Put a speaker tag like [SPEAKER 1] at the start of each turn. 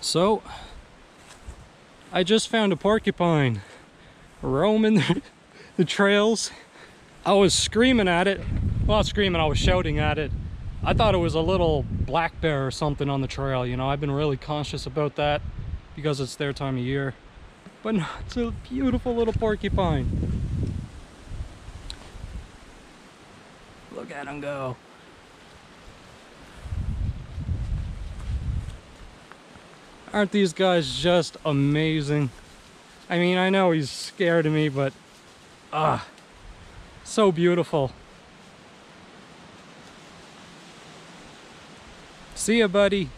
[SPEAKER 1] So, I just found a porcupine roaming the trails. I was screaming at it. Well, not screaming, I was shouting at it. I thought it was a little black bear or something on the trail. You know, I've been really conscious about that because it's their time of year. But no, it's a beautiful little porcupine. Look at him go. Aren't these guys just amazing? I mean, I know he's scared of me, but so beautiful. See ya, buddy.